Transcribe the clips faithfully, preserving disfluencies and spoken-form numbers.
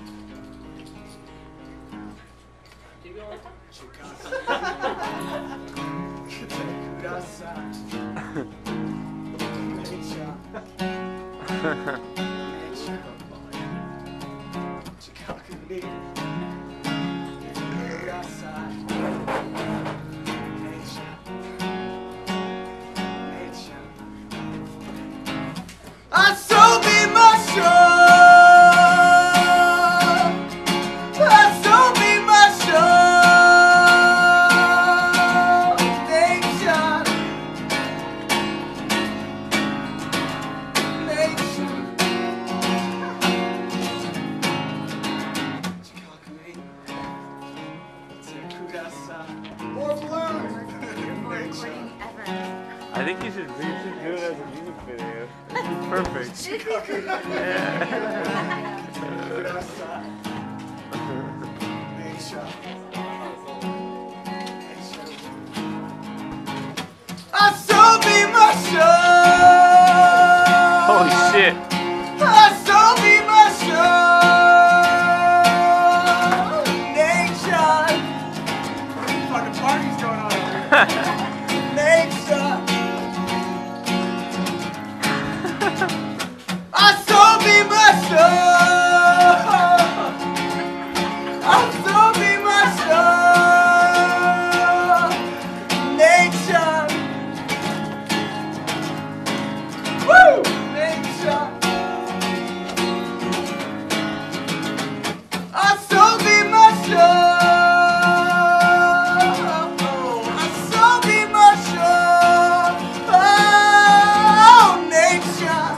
Keep going. I so be my show. I so be my show. Nation, nation. More balloons. Recording ever. I think you should, you should do it as a music video. It's perfect. Yeah. I so be my show. Holy shit. I so be my show. Nation. Fucking party's going on over here. Nation. I so be my show. I so be my show. Nation. Woo! Nation. I so be my show. I so be my show. Oh, nation.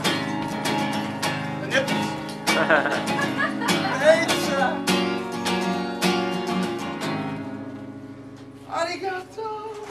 Nation. Arigato.